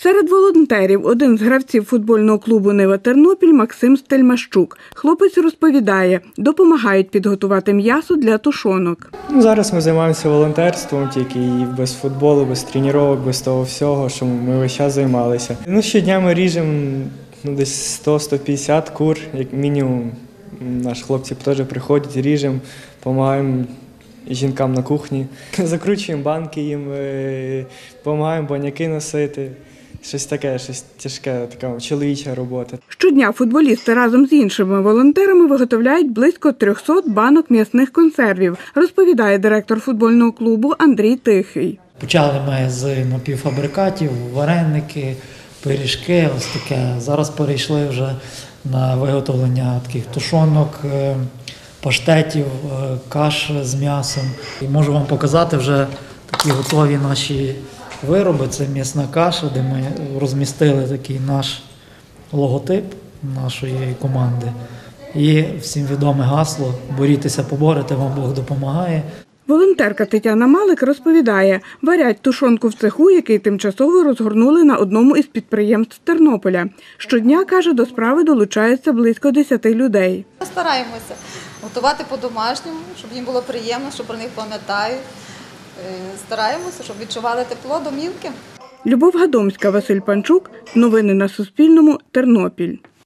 Серед волонтерів один з гравців футбольного клубу «Нива Тернопіль» Максим Стельмащук. Хлопець розповідає, допомагають підготувати м'ясо для тушонок. Зараз ми займаємося волонтерством, тільки і без футболу, без тренувань, без того всього, що ми весь час займалися. Щодня ми ріжемо десь 100-150 кур, як мінімум. Наші хлопці теж приходять, ріжемо, допомагаємо жінкам на кухні. Закручуємо банки їм, допомагаємо баняки носити. Щось таке, щось тяжке, така чоловіча робота. Щодня футболісти разом з іншими волонтерами виготовляють близько 300 банок м'ясних консервів, розповідає директор футбольного клубу Андрій Тихий. Почали ми з напівфабрикатів, вареники, пиріжки, ось таке. Зараз перейшли вже на виготовлення таких тушонок, паштетів, каш з м'ясом. І можу вам показати вже такі готові наші вироби. Це м'ясна каша, де ми розмістили такий наш логотип нашої команди. І всім відоме гасло «Борітеся, поборете, вам Бог допомагає». Волонтерка Тетяна Малик розповідає, варять тушонку в цеху, який тимчасово розгорнули на одному із підприємств Тернополя. Щодня, каже, до справи долучається близько 10 людей. Стараємося готувати по-домашньому, щоб їм було приємно, щоб про них пам'ятають. Стараємося, щоб відчували тепло домівки. Любов Гадомська, Василь Панчук. Новини на Суспільному. Тернопіль.